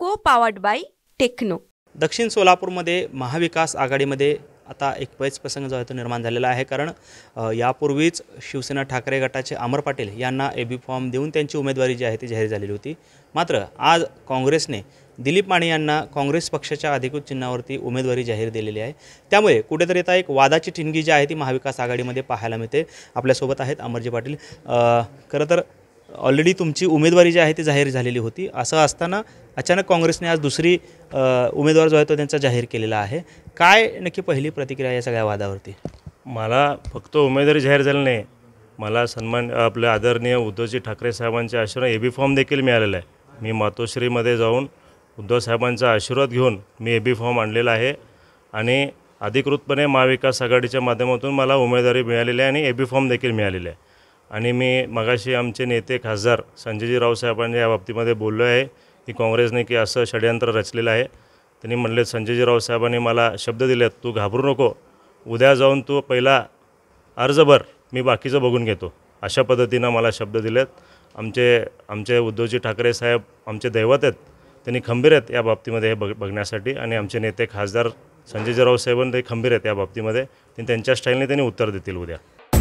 को powered bye techno. दक्षिण सोलापूरमध्ये महाविकास आघाडीमध्ये आता एक पैच प्रसंग जो आहे तो निर्माण झालेला आहे। कारण यापूर्वीच शिवसेना ठाकरे गटाचे अमर पाटील यांना एबी फॉर्म देऊन त्यांची उमेदवारी जी आहे ती जाहीर झालेली होती। मात्र आज काँग्रेसने दिलीप माने यांना काँग्रेस पक्षाच्या अधिकृत चिन्हावरती उमेदवारी जाहीर दिलेली आहे। त्यामुळे कुठेतरी आता एक वादाची ठिणगी जी आहे ती महाविकास आघाडीमध्ये पाहायला मिळते। आपल्यासोबत आहेत अमरजी पाटील। खरं तर ऑलरेडी तुमची उमेदवारी जी आहे ती जाहीर झालेली होती, असं असताना अचानक काँग्रेसने आज दुसरी उमेदवार जो आहे तो त्यांचा जाहीर केलेला आहे। काय नक्की पहिली प्रतिक्रिया या सगळ्या वादावरती? मला फक्त उमेदवारी जाहीर झाली नाही, मला सन्मान आपले आदरणीय उद्धवजी ठाकरे साहेबांच्या आशीर्वाद एबी फॉर्म देखील मिळालेला आहे। मी मातोश्रीमध्ये जाऊन उद्धव साहेबांचा आशीर्वाद घेऊन मी एबी फॉर्म आणलेला आहे आणि अधिकृतपणे महाविकास आघाडीच्या माध्यमातून मला उमेदवारी मिळालेली आहे आणि एबी फॉर्म देखील मिळालेले आहे। आणि मी मगाशी आमचे नेते खासदार संजयजी राव साहेबांनी या बाबतीमध्ये बोललो आहे की काँग्रेसने की असं षडयंत्र रचलेलं आहे। त्यांनी म्हणले, संजयजी राव साहेबांनी मला शब्द दिलेत, तू घाबरू नको, उद्या जाऊन तू पहिला अर्ज भर, मी बाकीचं बघून घेतो, अशा पद्धतीनं मला शब्द दिलेत। आमचे उद्धवजी ठाकरे साहेब आमचे दैवत आहेत, त्यांनी खंबीर आहेत या बाबतीमध्ये हे बघण्यासाठी आणि आमचे नेते खासदार संजयजी राव साहेबांनी ते खंबीर आहेत या बाबतीमध्ये, त्यांच्या स्टाईलने त्यांनी उत्तर देतील उद्या।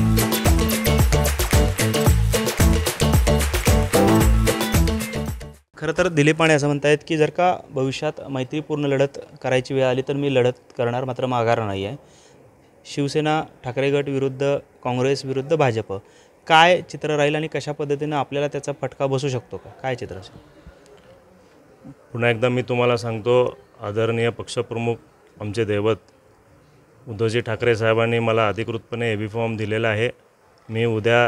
खरं तर दिलीप माने असं म्हणतायत की जर का भविष्यात मैत्रीपूर्ण लढत करायची वेळ आली तर मी लढत करणार, मात्र माघार नाही आहे। शिवसेना ठाकरे गट विरुद्ध काँग्रेस विरुद्ध भाजप, काय चित्र राहील आणि कशा पद्धतीनं आपल्याला त्याचा फटका बसू शकतो का? काय चित्र असेल? पुन्हा एकदा मी तुम्हाला सांगतो, आदरणीय पक्षप्रमुख आमचे दैवत उद्धवजी ठाकरे साहेबांनी मला अधिकृतपणे एबी फॉर्म दिलेला आहे। मी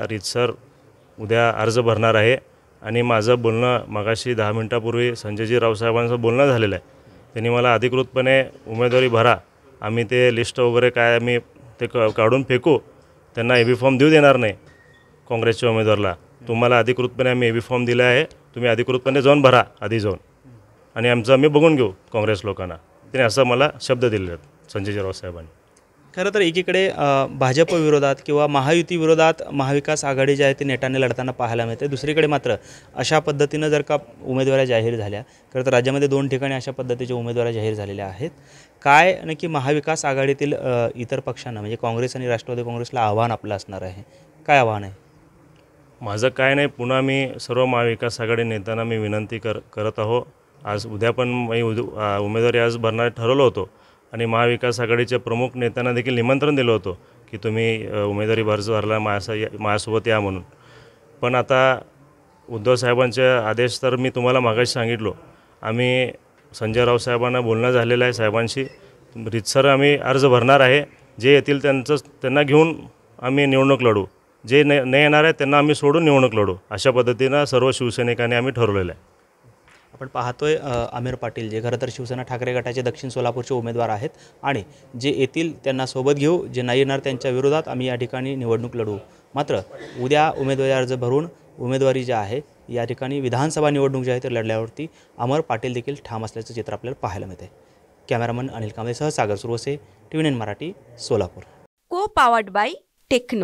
उद्या अर्ज भरणार आहे आणि माझं बोलणं मगाशी 10 मिनिटापूर्वी संजयजी राव साहेबांचं बोलणं झालेलं आहे। त्यांनी मला अधिकृतपणे उमेदवारी भरा, आम्ही ते लिस्ट वगैरे काय आम्ही ते काढून फेकू, त्यांना एबी फॉर्म देऊ देणार नाही काँग्रेसच्या उमेदवाराला। तुम्हाला अधिकृतपणे आम्ही एबी फॉर्म दिला आहे, तुम्ही अधिकृतपणे जाऊन भरा आधी जाऊन, आणि आमचं आम्ही बघून घेऊ काँग्रेस लोकांना, त्यांनी असं मला शब्द दिले आहेत संजयजी साहेबांनी। खरं तर एकीकडे भाजप विरोधात किंवा महायुती विरोधात महाविकास आघाडी जी आहे ती नेटाने लढताना पाहायला मिळते। दुसरीकडे मात्र अशा पद्धतीनं जर का उमेदवारी जाहीर झाल्या, खरं तर राज्यामध्ये 2 ठिकाणी अशा पद्धतीच्या उमेदवारी जाहीर झालेल्या आहेत। काय नक्की महाविकास आघाडीतील इतर पक्षांना म्हणजे काँग्रेस आणि राष्ट्रवादी काँग्रेसला आव्हान आपलं असणार आहे? काय आव्हान आहे? माझं काय नाही, पुन्हा मी सर्व महाविकास आघाडी नेत्यांना मी विनंती करत आहो, आज उद्या पण मी उमेदवारी आज भरणार ठरवलं होतं आणि महाविकास आघाडीच्या प्रमुख नेत्यांना देखील निमंत्रण दिलं होतं की तुम्ही उमेदवारी भरला माझ्यासोबत या म्हणून। पण आता उद्धव साहेबांचे आदेश तर मी तुम्हाला मागाशी सांगितलो, आम्ही संजय राव साहेबांना बोलणं झालेलं आहे साहेबांशी, रीतसर आम्ही अर्ज भरणार आहे, जे येतील त्यांना घेऊन आम्ही निवडणूक लढू, जे नाही येणार आहे त्यांना आम्ही सोडून निवडणूक लढू, अशा पद्धतीनं सर्व शिवसैनिकांनी आम्ही ठरवलेलं आहे। आपण पाहतोय अमर पाटील जे खरं तर शिवसेना ठाकरे गटाचे दक्षिण सोलापूरचे उमेदवार आहेत आणि जे येतील त्यांना सोबत घेऊ, जे नाही येणार त्यांच्या विरोधात आम्ही या ठिकाणी निवडणूक लढवू। मात्र उद्या उमेदवारी अर्ज भरून उमेदवारी जी आहे या ठिकाणी विधानसभा निवडणूक जी आहे ते लढल्यावरती अमर पाटील देखील ठाम असल्याचं चित्र आपल्याला पाहायला मिळते। कॅमेरामन अनिल कांबळेसह Sagar Suravase, TV9 Marathi, Solapur. Co powered bye techno.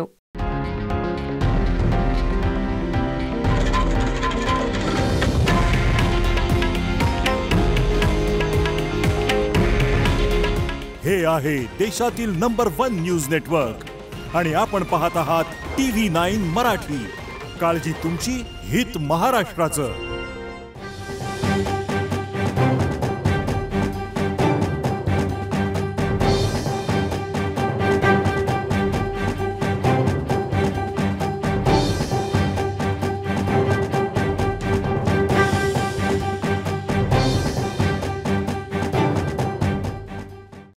हे आहे देशातील नंबर 1 न्यूज नेटवर्क आणि आपण पाहत आहात TV9 मराठी। काळजी तुमची, हित महाराष्ट्राचं।